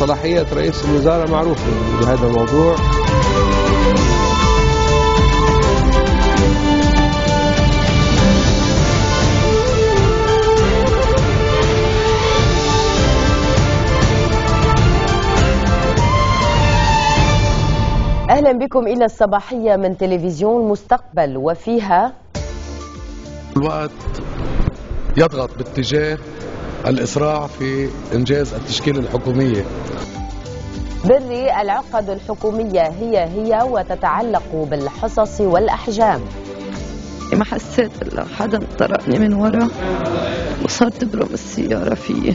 صلاحيات رئيس الوزراء معروفة بهذا الموضوع. أهلا بكم إلى الصباحية من تلفزيون مستقبل، وفيها الوقت يضغط باتجاه الإسراع في إنجاز التشكيلة الحكومية. بري العقد الحكومية هي وتتعلق بالحصص والأحجام. ما حسيت إلا حدا طرقني من ورا وصارت تبرم السيارة فيي.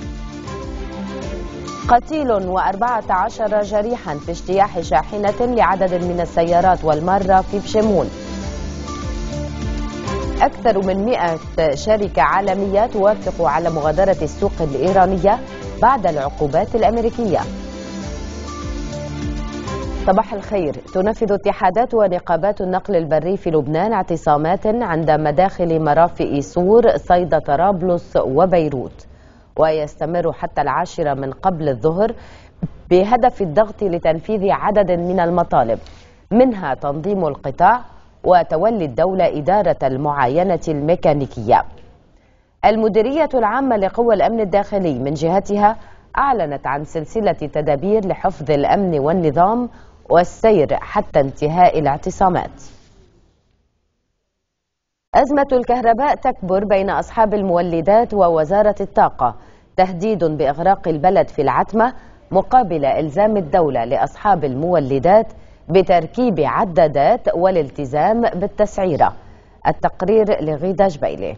قتيل و14 جريحا في اجتياح شاحنة لعدد من السيارات والمارة في بشمون. أكثر من 100 شركة عالمية توافق على مغادرة السوق الإيرانية بعد العقوبات الأمريكية. صباح الخير. تنفذ اتحادات ونقابات النقل البري في لبنان اعتصامات عند مداخل مرافئ صور، صيدا، طرابلس وبيروت، ويستمر حتى 10 من قبل الظهر بهدف الضغط لتنفيذ عدد من المطالب، منها تنظيم القطاع وتولي الدولة إدارة المعاينة الميكانيكية. المديرية العامة لقوى الأمن الداخلي من جهتها أعلنت عن سلسلة تدابير لحفظ الأمن والنظام والسير حتى انتهاء الاعتصامات. أزمة الكهرباء تكبر بين أصحاب المولدات ووزارة الطاقة، تهديد بإغراق البلد في العتمة مقابل إلزام الدولة لأصحاب المولدات بتركيب عدادات والالتزام بالتسعيرة. التقرير لغيدة جبيلي.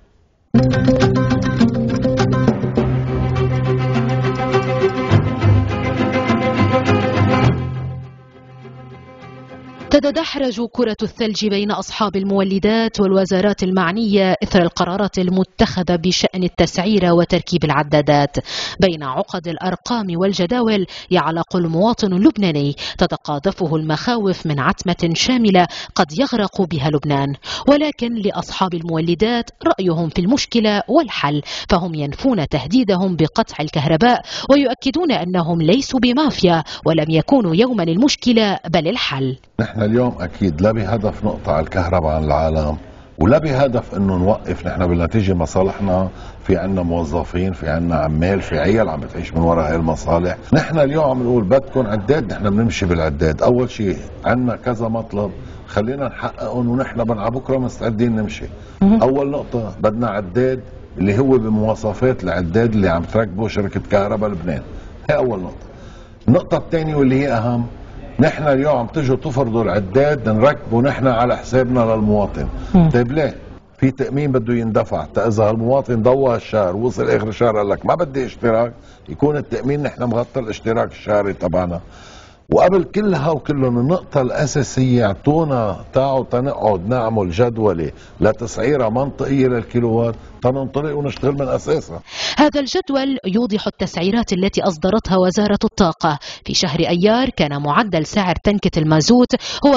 تتدحرج كرة الثلج بين أصحاب المولدات والوزارات المعنية إثر القرارات المتخذة بشأن التسعير وتركيب العدادات. بين عقد الأرقام والجداول يعلق المواطن اللبناني تتقاذفه المخاوف من عتمة شاملة قد يغرق بها لبنان، ولكن لأصحاب المولدات رأيهم في المشكلة والحل، فهم ينفون تهديدهم بقطع الكهرباء ويؤكدون أنهم ليسوا بمافيا ولم يكونوا يوما المشكلة بل الحل. نحن اليوم اكيد لا بهدف نقطع الكهرباء عن العالم ولا بهدف انه نوقف. نحن بالنتيجه مصالحنا، في عنا موظفين، في عنا عمال، في عيال عم تعيش من وراء هاي المصالح. نحن اليوم عم نقول بدكم عداد، نحن بنمشي بالعداد. اول شيء عنا كذا مطلب خلينا نحققهم ونحن بعد بكره مستعدين نمشي. اول نقطه بدنا عداد اللي هو بمواصفات العداد اللي عم تركبه شركه كهرباء لبنان. هي اول نقطه. النقطه الثانيه واللي هي اهم، نحن اليوم عم تجوا تفرضوا العداد نركبه نحن على حسابنا للمواطن. طيب ليه؟ في تأمين بده يندفع، إذا المواطن ضوى الشهر وصل آخر الشهر قال لك ما بدي اشتراك، يكون التأمين نحن مغطى الاشتراك الشهري تبعنا. وقبل كلها وكلهم النقطة الأساسية، اعطونا تعالوا تنقعد نعمل جدولة لتسعيرة منطقية للكيلووات تننطلق ونشتغل من أساسها. هذا الجدول يوضح التسعيرات التي أصدرتها وزارة الطاقة. في شهر أيار كان معدل سعر تنكة المازوت هو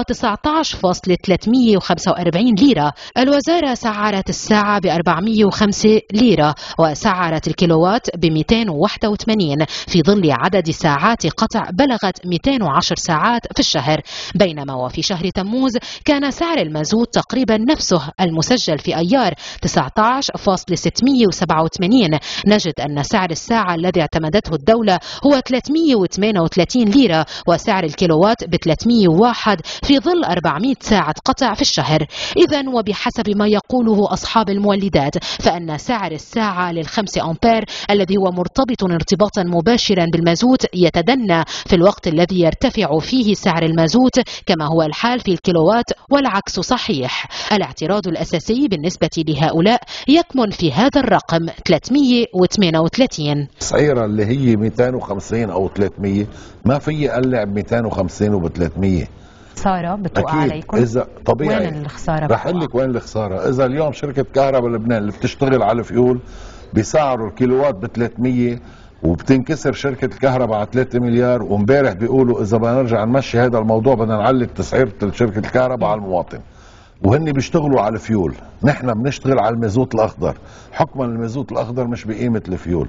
19.345 ليرة. الوزارة سعرت الساعة ب405 ليرة وسعرت الكيلووات ب281 في ظل عدد ساعات قطع بلغت 210 ساعات في الشهر، بينما وفي شهر تموز كان سعر المازوت تقريبا نفسه المسجل في أيار 19.687. نجد أن سعر الساعة الذي اعتمدته الدولة هو 338 ليرة وسعر الكيلووات ب 301 في ظل 400 ساعة قطع في الشهر. إذن وبحسب ما يقوله أصحاب المولدات فأن سعر الساعة لل5 أمبير الذي هو مرتبط ارتباطا مباشرا بالمازوت يتدنى في الوقت الذي يرتفع فيه سعر المازوت كما هو الحال في الكيلووات، والعكس صحيح. الاعتراض الأساسي بالنسبة لهؤلاء يكمن في هذا الرقم 338. التسعيرة اللي هي 250 أو 300 ما في أقلع ب 250 وب 300. خسارة بتوقع عليكم؟ إذا طبيعي. وين الخسارة؟ رح أقول لك وين الخسارة. إذا اليوم شركة كهرباء لبنان اللي بتشتغل على الفيول بيسعروا الكيلووات ب 300 وبتنكسر شركة الكهرباء على 3 مليار، وامبارح بيقولوا إذا بدنا نرجع نمشي هذا الموضوع بدنا نعلق تسعيرة شركة الكهرباء على المواطن، وهن بيشتغلوا على الفيول. نحن بنشتغل على المازوت الأخضر، حكما المازوت الأخضر مش بقيمة الفيول.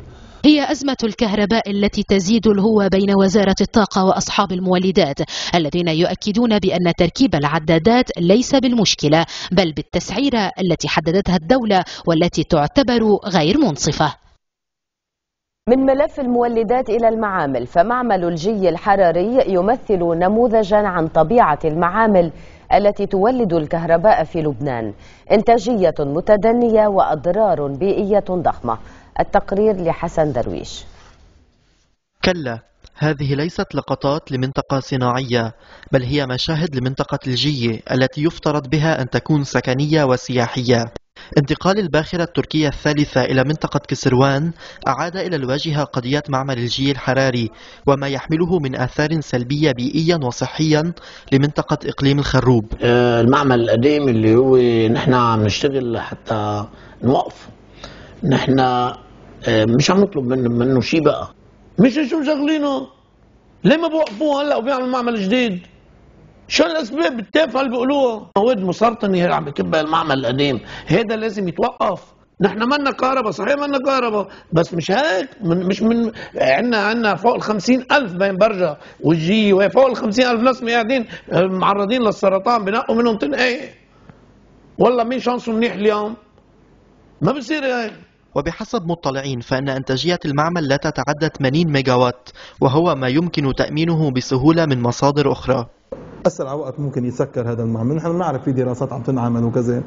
هي أزمة الكهرباء التي تزيد الهوة بين وزارة الطاقة وأصحاب المولدات الذين يؤكدون بأن تركيب العدادات ليس بالمشكلة بل بالتسعيرة التي حددتها الدولة والتي تعتبر غير منصفة. من ملف المولدات إلى المعامل، فمعمل الجي الحراري يمثل نموذجا عن طبيعة المعامل التي تولد الكهرباء في لبنان، إنتاجية متدنية وأضرار بيئية ضخمة. التقرير لحسن درويش. كلا، هذه ليست لقطات لمنطقة صناعية، بل هي مشاهد لمنطقة الجي التي يفترض بها أن تكون سكنية وسياحية. انتقال الباخرة التركية الثالثة إلى منطقة كسروان أعاد إلى الواجهة قضية معمل الجي الحراري وما يحمله من آثار سلبية بيئيا وصحيا لمنطقة إقليم الخروب. المعمل القديم اللي هو نحن عم نشتغل حتى نوقف، نحن مش عم نطلب منه شيء بقى، مش شو مشغلينه، ليه ما بوقفوه هلا وبيعملوا معمل جديد؟ شو الاسباب التافهه اللي بيقولوها؟ مواد مسرطنه عم بكبها المعمل القديم، هذا لازم يتوقف. نحن مالنا كهرباء، صحيح مالنا كهرباء، بس مش هيك، مش من عندنا فوق 50,000 بين برجة والجي، وفوق 50,000 ناس قاعدين معرضين للسرطان، بنقوا منهم تنقايه. والله مين شانسه منيح اليوم؟ ما بصير هيك. وبحسب مطلعين فإن إنتاجية المعمل لا تتعدى 80 ميجاوات، وهو ما يمكن تأمينه بسهولة من مصادر أخرى. أسرع وقت ممكن يسكر هذا المعمل، نحن بنعرف في دراسات عم تنعمل وكذا،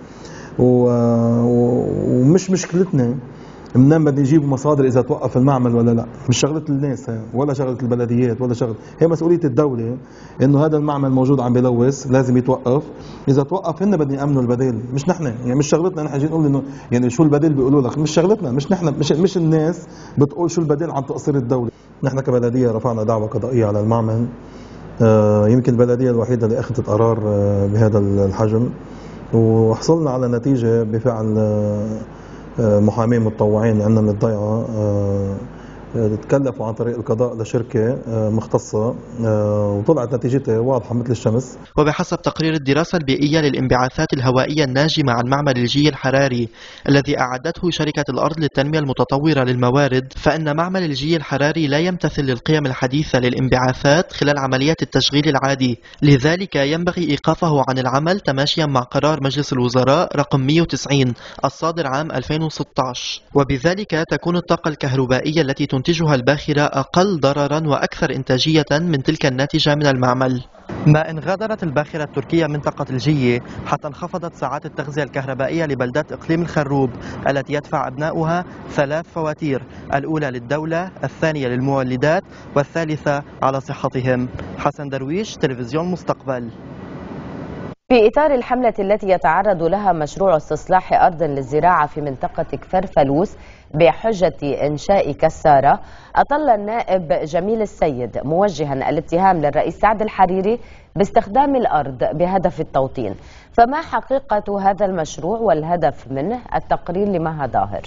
ومش مشكلتنا منين بدنا نجيب مصادر اذا توقف المعمل ولا لا، مش شغله الناس ولا شغله البلديات ولا شغله، هي مسؤوليه الدوله انه هذا المعمل موجود عم بلوث لازم يتوقف، اذا توقف هن بدهم يامنوا البديل، مش نحن، يعني مش شغلتنا نحن نجي نقول انه يعني شو البديل بيقولوا لك، مش شغلتنا، مش نحن، مش الناس بتقول شو البديل عن تقصير الدوله. نحن كبلديه رفعنا دعوه قضائيه على المعمل، يمكن البلديه الوحيده اللي اخذت قرار بهذا الحجم، وحصلنا على نتيجه بفعل محامين متطوعين عندنا من الضيعة تكلفوا عن طريق القضاء لشركة مختصة، وطلعت نتيجتها واضحة مثل الشمس. وبحسب تقرير الدراسة البيئية للانبعاثات الهوائية الناجمة عن معمل الجي الحراري الذي أعدته شركة الأرض للتنمية المتطورة للموارد، فإن معمل الجي الحراري لا يمتثل للقيم الحديثة للانبعاثات خلال عمليات التشغيل العادي، لذلك ينبغي إيقافه عن العمل تماشيا مع قرار مجلس الوزراء رقم 190 الصادر عام 2016، وبذلك تكون الطاقة الكهربائية التي تنتجها الباخرة أقل ضررا وأكثر إنتاجية من تلك الناتجة من المعمل. ما إن غادرت الباخرة التركية منطقة الجي حتى انخفضت ساعات التغذية الكهربائية لبلدات إقليم الخروب التي يدفع أبناؤها 3 فواتير، الأولى للدولة، الثانية للمولدات، والثالثة على صحتهم. حسن درويش، تلفزيون مستقبل. في إطار الحملة التي يتعرض لها مشروع استصلاح أرض للزراعة في منطقة كفر فلوس بحجة إنشاء كسارة، أطل النائب جميل السيد موجها الاتهام للرئيس سعد الحريري باستخدام الأرض بهدف التوطين. فما حقيقة هذا المشروع والهدف منه؟ التقرير لمها ظاهر.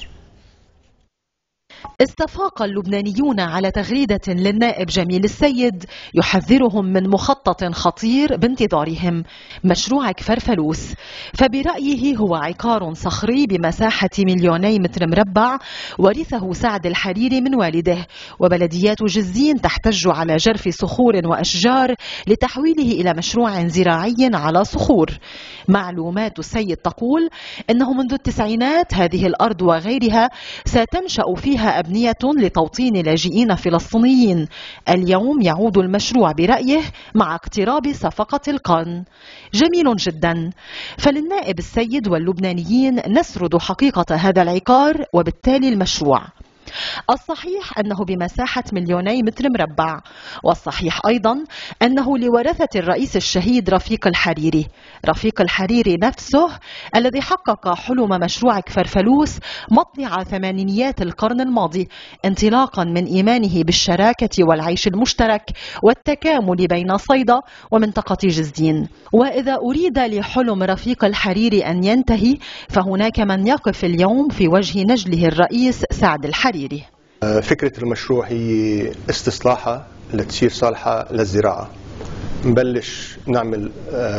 استفاق اللبنانيون على تغريدة للنائب جميل السيد يحذرهم من مخطط خطير بانتظارهم، مشروع كفر فلوس، فبرأيه هو عقار صخري بمساحة 2,000,000 متر مربع ورثه سعد الحريري من والده، وبلديات جزين تحتج على جرف صخور وأشجار لتحويله إلى مشروع زراعي على صخور. معلومات السيد تقول إنه منذ التسعينات هذه الأرض وغيرها ستنشأ فيها أبنية لتوطين لاجئين فلسطينيين. اليوم يعود المشروع برأيه مع اقتراب صفقة القرن. جميل جدا. فللنائب السيد واللبنانيين نسرد حقيقة هذا العقار وبالتالي المشروع. الصحيح أنه بمساحة 2,000,000 متر مربع، والصحيح أيضا أنه لورثة الرئيس الشهيد رفيق الحريري، رفيق الحريري نفسه الذي حقق حلم مشروع كفر فلوس مطلع ثمانينيات القرن الماضي، انطلاقا من إيمانه بالشراكة والعيش المشترك والتكامل بين صيدا ومنطقة جزدين. وإذا أريد لحلم رفيق الحريري أن ينتهي فهناك من يقف اليوم في وجه نجله الرئيس سعد الحريري. فكرة المشروع هي استصلاحها لتصير صالحة للزراعة، نبلش نعمل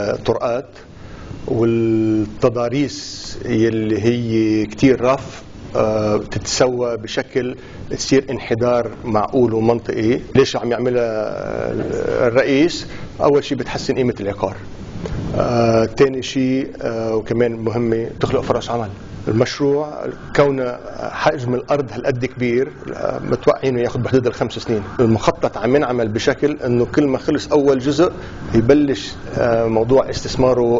طرقات والتضاريس يلي هي كتير رف تتسوى بشكل تصير انحدار معقول ومنطقي. ليش عم يعملها الرئيس؟ أول شيء بتحسن قيمة العقار، ثاني شيء وكمان مهمة تخلق فرص عمل. المشروع كونه حجم الارض هالقد كبير متوقعين ياخذ بحدود ال5 سنين. المخطط عم ينعمل بشكل انه كل ما خلص اول جزء يبلش موضوع استثماره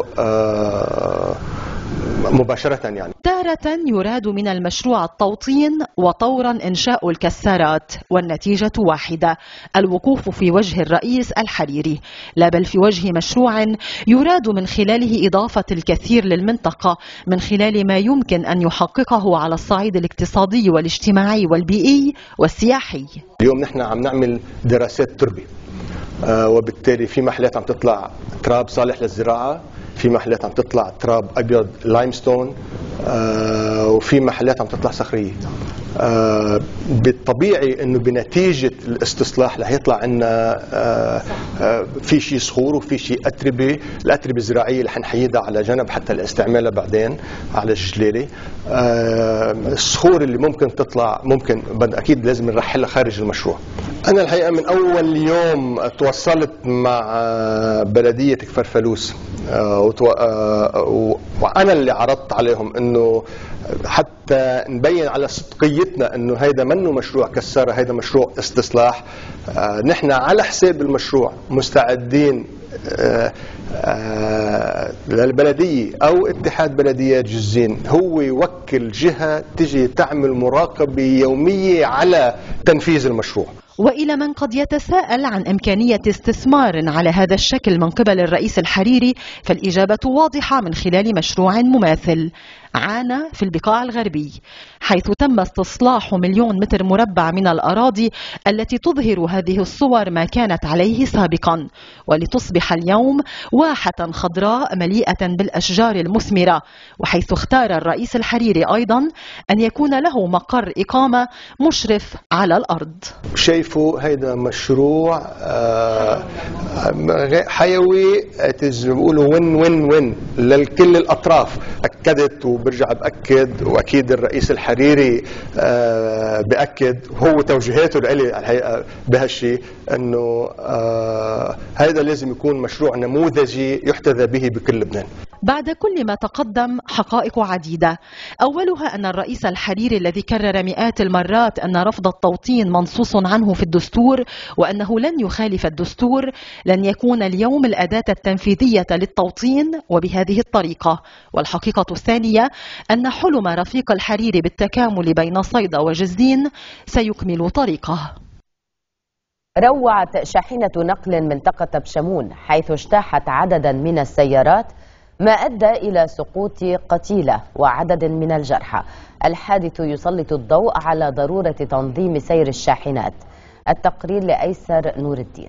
مباشرة. يعني تارة يراد من المشروع التوطين وطورا إنشاء الكسارات، والنتيجة واحدة: الوقوف في وجه الرئيس الحريري، لا بل في وجه مشروع يراد من خلاله إضافة الكثير للمنطقة من خلال ما يمكن أن يحققه على الصعيد الاقتصادي والاجتماعي والبيئي والسياحي. اليوم نحن عم نعمل دراسات تربة، وبالتالي في محلات عم تطلع تراب صالح للزراعة، في محلات عم تطلع تراب أبيض لايمستون، وفي محلات عم تطلع صخرية. بالطبيعي انه بنتيجة الاستصلاح رح يطلع عنا في شيء صخور وفي شيء أتربة. الأتربة الزراعية اللي حنحيدها على جنب حتى لاستعمالها بعدين على الجلالة. الصخور اللي ممكن تطلع ممكن أكيد لازم نرحلها خارج المشروع. أنا الحقيقة من أول يوم تواصلت مع بلدية كفر فلوس، وأنا اللي عرضت عليهم إنه حتى نبين على صدقيتنا إنه هيدا منه مشروع كسارة، هيدا مشروع استصلاح. نحن على حساب المشروع مستعدين للبلدية أو اتحاد بلديات جزين هو يوكل جهة تجي تعمل مراقبة يومية على تنفيذ المشروع. وإلى من قد يتساءل عن إمكانية استثمار على هذا الشكل من قبل الرئيس الحريري، فالإجابة واضحة من خلال مشروع مماثل عانى في البقاع الغربي، حيث تم استصلاح 1,000,000 متر مربع من الأراضي التي تظهر هذه الصور ما كانت عليه سابقا، ولتصبح اليوم واحة خضراء مليئة بالأشجار المثمرة، وحيث اختار الرئيس الحريري أيضا أن يكون له مقر إقامة مشرف على الأرض. شايفوا هيدا مشروع حيوي، بيقولوا وين وين وين لكل الأطراف. أكدت وبرجع بأكد، وأكيد الرئيس الحريري بأكد، وهو توجيهاته لإلي الحقيقة بهالشيء، أنه هذا لازم يكون مشروع نموذجي يحتذى به بكل لبنان. بعد كل ما تقدم حقائق عديدة، أولها أن الرئيس الحريري الذي كرر مئات المرات أن رفض التوطين منصوص عنه في الدستور وأنه لن يخالف الدستور، لن يكون اليوم الأداة التنفيذية للتوطين وبهذه الطريقة. والحقيقة الثانية أن حلم رفيق الحريري بالتكامل بين صيدا وجزين سيكمل طريقه. روعت شاحنة نقل منطقة بشمون حيث اجتاحت عددا من السيارات، ما أدى إلى سقوط قتيلة وعدد من الجرحى. الحادث يسلط الضوء على ضرورة تنظيم سير الشاحنات. التقرير لأيسر نور الدين.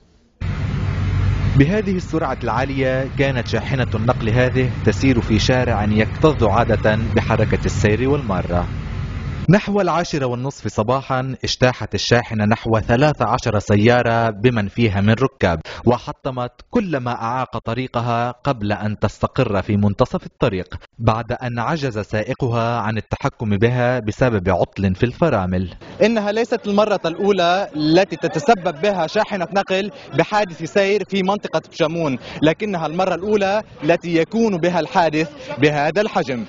بهذه السرعة العالية كانت شاحنة النقل هذه تسير في شارع يكتظ عادة بحركة السير والمارة. نحو 10:30 صباحا اجتاحت الشاحنة نحو 13 سيارة بمن فيها من ركاب، وحطمت كل ما أعاق طريقها قبل أن تستقر في منتصف الطريق، بعد أن عجز سائقها عن التحكم بها بسبب عطل في الفرامل. إنها ليست المرة الأولى التي تتسبب بها شاحنة نقل بحادث سير في منطقة بشمون، لكنها المرة الأولى التي يكون بها الحادث بهذا الحجم.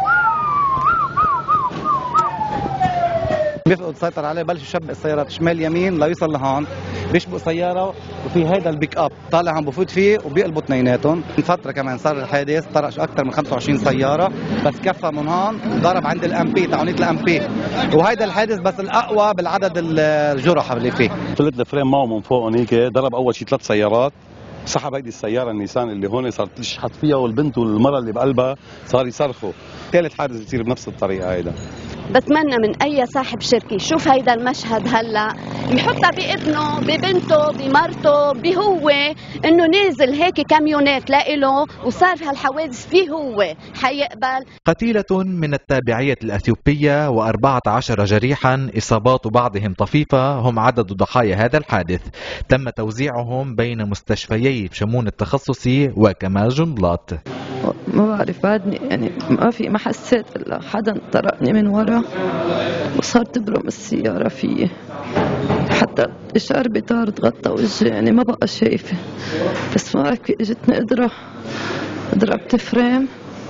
بيفقد السيطر عليه، بلش يشبق السيارات شمال يمين ليوصل لهون، بيشبق سياره وفي هيدا البيك اب طالع عم بفوت فيه وبيقلبوا اثنيناتهم. من فتره كمان صار الحادث، طرق اكثر من 25 سياره، بس كفى من هون ضرب عند الام بي تاعونيه الام بي، وهيدا الحادث بس الاقوى بالعدد الجرحى اللي فيه. طلعت الفريم معه من فوق هنيك، ضرب اول شيء 3 سيارات، سحب هيدي السياره النيسان اللي هون، صارت تشحت فيها والبنت والمراه اللي بقلبها صار يصرخوا. ثالث حادث بيصير بنفس الطريقه هيدا. بتمنى من اي صاحب شركه يشوف هيدا المشهد هلا يحطها بابنه ببنته بمرته بهو، انه نازل هيك كاميونات لإله وصار هالحوادث فيه هو حيقبل. قتيلة من التابعية الأثيوبية و14 جريحا، إصابات بعضهم طفيفة، هم عدد ضحايا هذا الحادث. تم توزيعهم بين مستشفيي بشمون التخصصي وكمال جنبلاط. ما بعرف بعدني يعني ما حسيت الا حدا طرقني من ورا وصارت تبرم السيارة فيي، حتى الشعر طار تغطى وجهي يعني ما بقى شايفة، بس ما عرفت اجتني قدرة ضربت فريم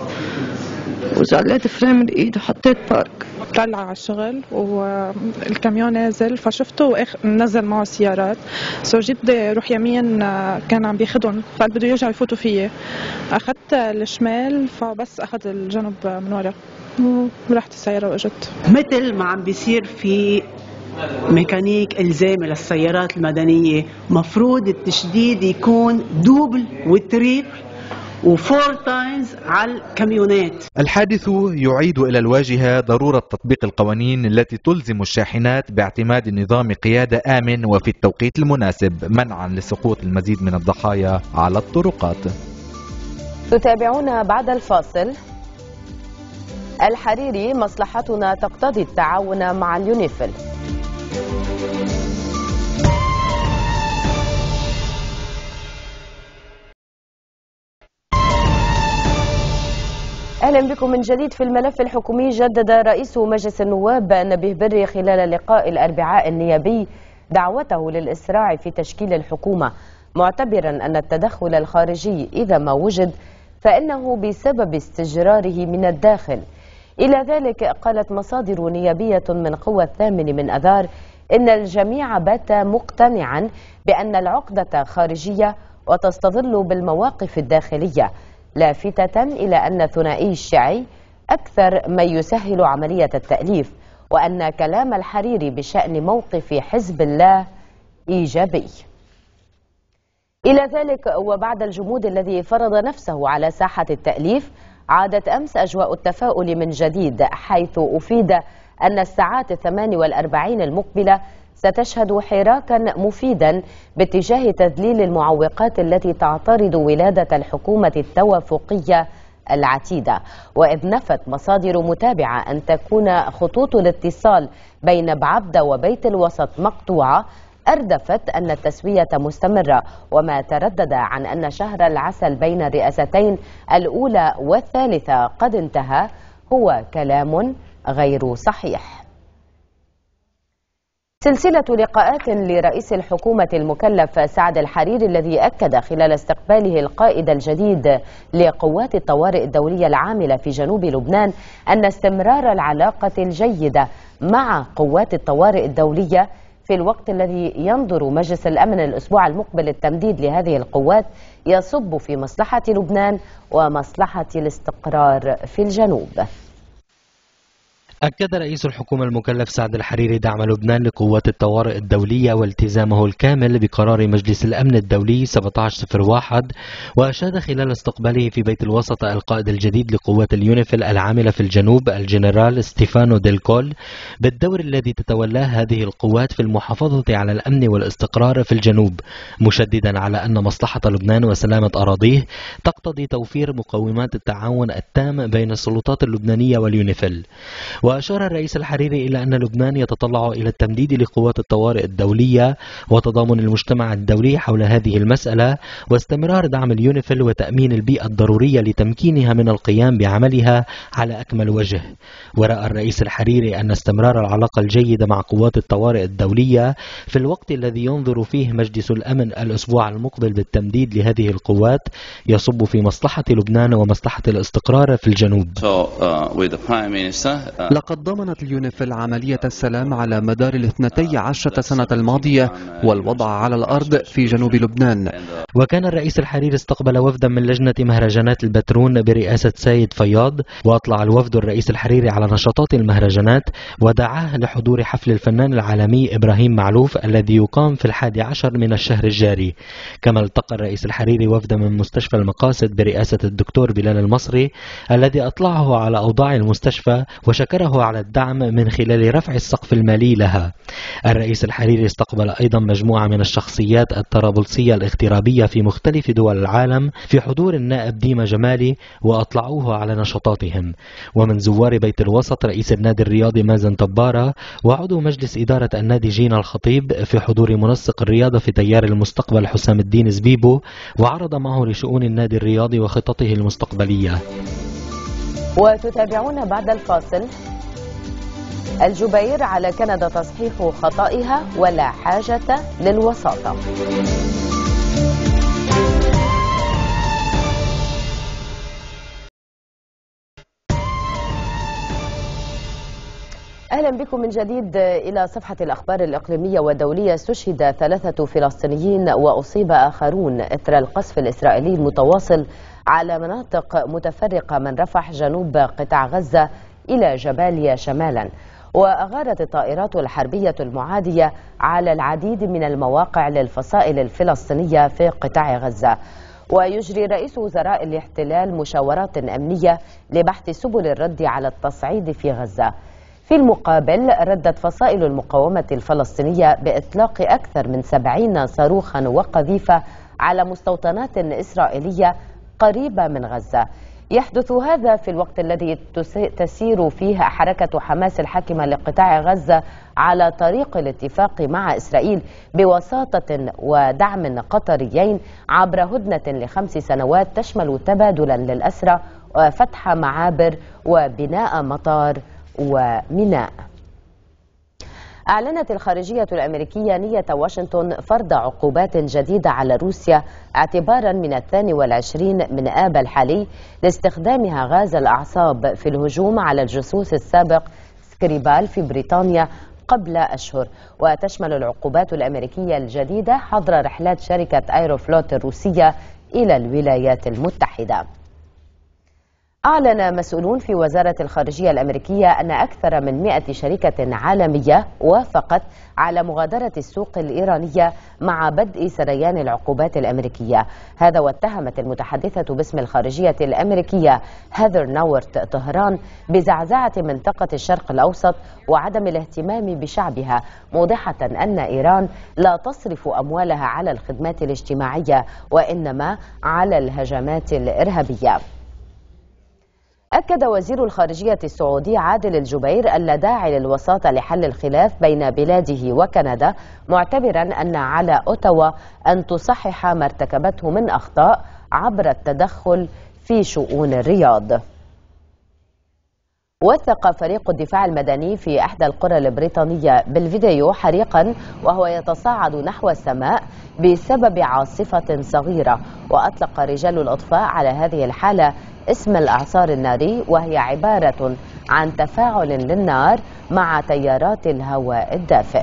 وجعلت فريم الايد وحطيت بارك. طلع على الشغل والكاميون نازل فشفته نزل معه سيارات، سو جيت بدي اروح يمين كان عم بياخدهم فقال بده يرجعوا يفوتوا فيي، اخذت الشمال فبس اخذ الجنب من ورا ورحت السيارة واجت. مثل ما عم بيصير في ميكانيك الزامي للسيارات المدنية، مفروض التشديد يكون دوبل وتريبل وفور تايمز على الكاميونات. الحادث يعيد إلى الواجهة ضرورة تطبيق القوانين التي تلزم الشاحنات باعتماد نظام قيادة آمن وفي التوقيت المناسب منعا لسقوط المزيد من الضحايا على الطرقات. تتابعون بعد الفاصل. الحريري: مصلحتنا تقتضي التعاون مع اليونيفيل. أهلا بكم من جديد. في الملف الحكومي، جدد رئيس مجلس النواب نبيه بري خلال لقاء الأربعاء النيابي دعوته للإسراع في تشكيل الحكومة، معتبرا أن التدخل الخارجي إذا ما وجد فإنه بسبب استجراره من الداخل. إلى ذلك قالت مصادر نيابية من قوى الثامن من أذار إن الجميع بات مقتنعا بأن العقدة خارجية وتستظل بالمواقف الداخلية، لافتة إلى أن الثنائي الشيعي أكثر ما يسهل عملية التأليف، وأن كلام الحريري بشأن موقف حزب الله إيجابي. إلى ذلك وبعد الجمود الذي فرض نفسه على ساحة التأليف، عادت أمس أجواء التفاؤل من جديد، حيث أفيد أن الساعات 48 المقبلة ستشهد حراكا مفيدا باتجاه تذليل المعوقات التي تعترض ولادة الحكومة التوافقية العتيدة. وإذ نفت مصادر متابعة أن تكون خطوط الاتصال بين بعبدة وبيت الوسط مقطوعة، أردفت أن التسوية مستمرة، وما تردد عن أن شهر العسل بين الرئاستين الأولى والثالثة قد انتهى هو كلام غير صحيح. سلسلة لقاءات لرئيس الحكومة المكلف سعد الحريري، الذي أكد خلال استقباله القائد الجديد لقوات الطوارئ الدولية العاملة في جنوب لبنان أن استمرار العلاقة الجيدة مع قوات الطوارئ الدولية في الوقت الذي ينظر مجلس الأمن الأسبوع المقبل التمديد لهذه القوات يصب في مصلحة لبنان ومصلحة الاستقرار في الجنوب. أكد رئيس الحكومة المكلف سعد الحريري دعم لبنان لقوات الطوارئ الدولية والتزامه الكامل بقرار مجلس الأمن الدولي 1701، وأشاد خلال استقباله في بيت الوسط القائد الجديد لقوات اليونيفيل العاملة في الجنوب الجنرال ستيفانو ديلكول بالدور الذي تتولاه هذه القوات في المحافظة على الأمن والاستقرار في الجنوب، مشددا على أن مصلحة لبنان وسلامة أراضيه تقتضي توفير مقومات التعاون التام بين السلطات اللبنانية واليونيفيل. وأشار الرئيس الحريري إلى أن لبنان يتطلع إلى التمديد لقوات الطوارئ الدولية وتضامن المجتمع الدولي حول هذه المسألة، واستمرار دعم اليونيفيل وتأمين البيئة الضرورية لتمكينها من القيام بعملها على أكمل وجه. ورأى الرئيس الحريري أن استمرار العلاقة الجيدة مع قوات الطوارئ الدولية في الوقت الذي ينظر فيه مجلس الأمن الأسبوع المقبل بالتمديد لهذه القوات يصب في مصلحة لبنان ومصلحة الاستقرار في الجنوب. لقد ضمنت اليونيفيل عملية السلام على مدار 12 سنة الماضية والوضع على الأرض في جنوب لبنان. وكان الرئيس الحريري استقبل وفدا من لجنة مهرجانات البترون برئاسة سيد فياض، وأطلع الوفد الرئيس الحريري على نشاطات المهرجانات ودعاه لحضور حفل الفنان العالمي إبراهيم معلوف الذي يقام في 11 من الشهر الجاري. كما التقى الرئيس الحريري وفدا من مستشفى المقاصد برئاسة الدكتور بلال المصري الذي أطلعه على أوضاع المستشفى وشكره على الدعم من خلال رفع السقف المالي لها. الرئيس الحريري استقبل أيضا مجموعة من الشخصيات الطرابلسية الاغترابية في مختلف دول العالم في حضور النائب ديما جمالي وأطلعوه على نشاطاتهم. ومن زوار بيت الوسط رئيس النادي الرياضي مازن طبارة وعضو مجلس إدارة النادي جينا الخطيب في حضور منسق الرياضة في تيار المستقبل حسام الدين زبيبو، وعرض معه لشؤون النادي الرياضي وخططه المستقبلية. وتتابعون بعد الفاصل. الجبير على كندا تصحيح خطئها ولا حاجة للوساطة. أهلا بكم من جديد إلى صفحة الأخبار الإقليمية والدولية. استشهد 3 فلسطينيين وأصيب آخرون إثر القصف الإسرائيلي المتواصل على مناطق متفرقة من رفح جنوب قطاع غزة إلى جباليا شمالا. وأغارت الطائرات الحربية المعادية على العديد من المواقع للفصائل الفلسطينية في قطاع غزة. ويجري رئيس وزراء الاحتلال مشاورات أمنية لبحث سبل الرد على التصعيد في غزة. في المقابل ردت فصائل المقاومة الفلسطينية بإطلاق أكثر من 70 صاروخا وقذيفة على مستوطنات إسرائيلية قريبة من غزة. يحدث هذا في الوقت الذي تسير فيه حركة حماس الحاكمة لقطاع غزة على طريق الاتفاق مع إسرائيل بوساطة ودعم قطريين عبر هدنة ل5 سنوات تشمل تبادلا للأسرى وفتح معابر وبناء مطار وميناء. أعلنت الخارجية الأمريكية نية واشنطن فرض عقوبات جديدة على روسيا اعتبارا من 22 من آب الحالي لاستخدامها غاز الأعصاب في الهجوم على الجاسوس السابق سكريبال في بريطانيا قبل أشهر. وتشمل العقوبات الأمريكية الجديدة حظر رحلات شركة ايروفلوت الروسية إلى الولايات المتحدة. أعلن مسؤولون في وزارة الخارجية الأمريكية أن أكثر من 100 شركة عالمية وافقت على مغادرة السوق الإيرانية مع بدء سريان العقوبات الأمريكية. هذا واتهمت المتحدثة باسم الخارجية الأمريكية هيثر ناورت طهران بزعزعة منطقة الشرق الأوسط وعدم الاهتمام بشعبها، موضحة أن إيران لا تصرف أموالها على الخدمات الاجتماعية وإنما على الهجمات الإرهابية. أكد وزير الخارجية السعودي عادل الجبير أن لا داعي للوساطة لحل الخلاف بين بلاده وكندا، معتبرا أن على أوتاوا أن تصحح ما ارتكبته من أخطاء عبر التدخل في شؤون الرياض. وثق فريق الدفاع المدني في إحدى القرى البريطانية بالفيديو حريقا وهو يتصاعد نحو السماء بسبب عاصفة صغيرة، وأطلق رجال الإطفاء على هذه الحالة اسم الإعصار الناري، وهي عبارة عن تفاعل للنار مع تيارات الهواء الدافئ.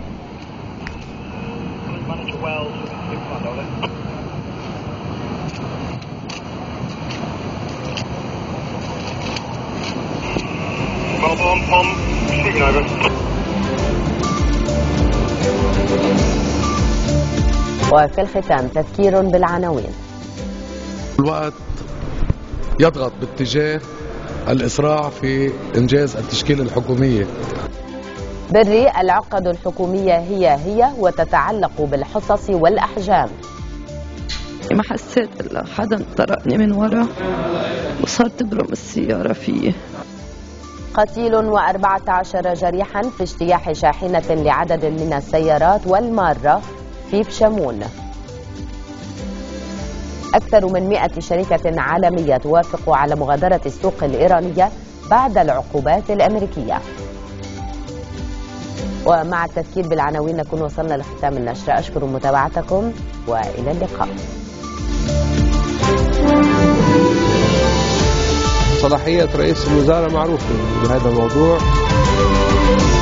وفي الختام تذكير بالعناوين. الوقت يضغط باتجاه الإسراع في إنجاز التشكيلة الحكومية. بري العقد الحكومية هي وتتعلق بالحصص والأحجام. ما حسيت إلا حدا طرقني من ورا وصارت تبرم السيارة فيه. قتيل و14 جريحا في اجتياح شاحنة لعدد من السيارات والمارة في بشمون. أكثر من 100 شركة عالمية توافق على مغادرة السوق الإيرانية بعد العقوبات الأمريكية. ومع التذكير بالعناوين نكون وصلنا لختام النشرة. أشكر متابعتكم وإلى اللقاء. صلاحية رئيس الوزراء معروفة بهذا الموضوع.